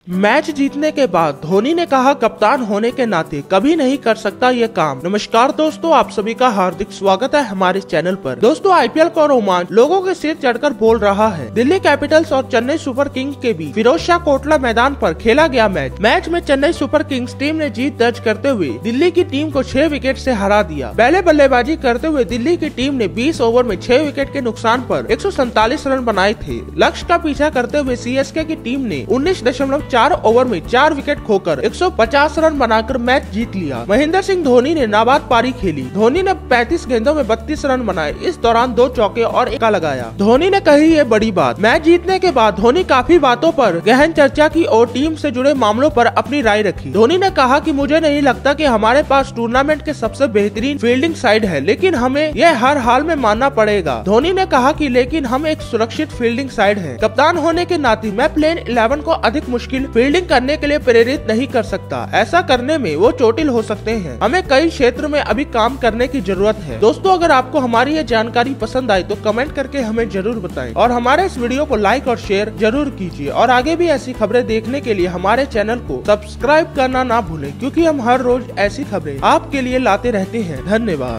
Match जीतने के बाद धोनी ने कहा, कप्तान होने के नाते कभी नहीं कर सकता ये काम। नमस्कार दोस्तों, आप सभी का हार्दिक स्वागत है हमारे चैनल पर। दोस्तों, आईपीएल का रोमांच लोगों के सिर चढ़कर बोल रहा है। दिल्ली कैपिटल्स और चेन्नई सुपर किंग्स के बीच फिरोज शाह कोटला मैदान पर खेला गया मैच में चेन्नई सुपर किंग्स टीम ने जीत दर्ज करते हुए दिल्ली की टीम को 6 विकेट से हरा दिया। पहले बल्लेबाजी करते हुए दिल्ली की टीम ने 20 ओवर में 6 विकेट के नुकसान पर 147 रन बनाए थे। लक्ष्य का पीछा करते हुए सीएसके की टीम ने 19.4 ओवर में 4 विकेट खोकर 150 रन बनाकर मैच जीत लिया। महेंद्र सिंह धोनी ने नाबाद पारी खेली। धोनी ने 35 गेंदों में 32 रन बनाए। इस दौरान 2 चौके और एक लगाया। धोनी ने कही ये बड़ी बात। मैच जीतने के बाद धोनी काफी बातों पर गहन चर्चा की और टीम से जुड़े मामलों पर अपनी राय रखी। धोनी ने कहा कि मुझे नहीं लगता कि हमारे पास टूर्नामेंट के सबसे बेहतरीन फील्डिंग साइड है, लेकिन हमें यह हर हाल में मानना पड़ेगा। धोनी ने कहा कि लेकिन हम एक सुरक्षित फील्डिंग साइड है। कप्तान होने के नाते मैं प्लेन 11 को अधिक मुश्किल फील्डिंग करने के लिए प्रेरित नहीं कर सकता। ऐसा करने में वो चोटिल हो सकते हैं। हमें कई क्षेत्र में अभी काम करने की जरूरत है। दोस्तों, अगर आपको हमारी ये जानकारी पसंद आई तो कमेंट करके हमें जरूर बताएं और हमारे इस वीडियो को लाइक और शेयर जरूर कीजिए और आगे भी ऐसी खबरें देखने के लिए हमारे चैनल को सब्सक्राइब करना ना भूलें, क्योंकि हम हर रोज ऐसी खबरें आपके लिए लाते रहते हैं। धन्यवाद।